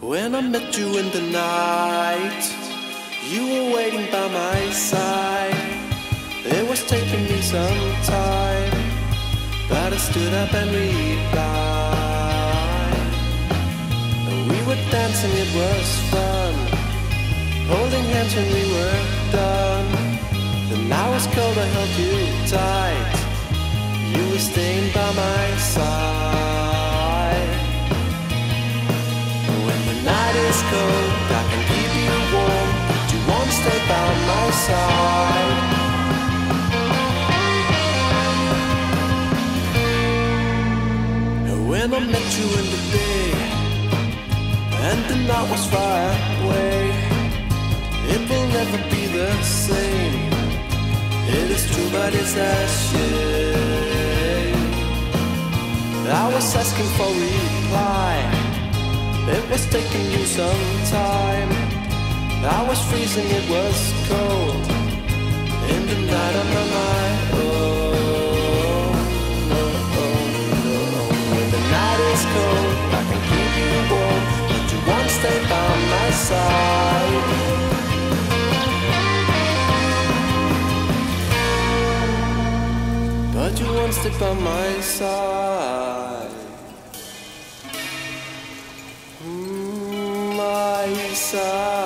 When I met you in the night, you were waiting by my side. It was taking me some time, but I stood up and replied. We were dancing, it was fun, holding hands when we were done. The night was cold, I held you tight. You were staying by my side. When the night is cold, I can keep you warm, but you won't stay by my side. When I met you in the day, and the night was far away, it will never be the same. It is true, but it's a shame. I was asking for reply, it was taking you some time. I was freezing, it was cold, in the night I'm on my own. When the night is cold, I can keep you warm, but you won't stay by my side. But you won't stay by my side. My side.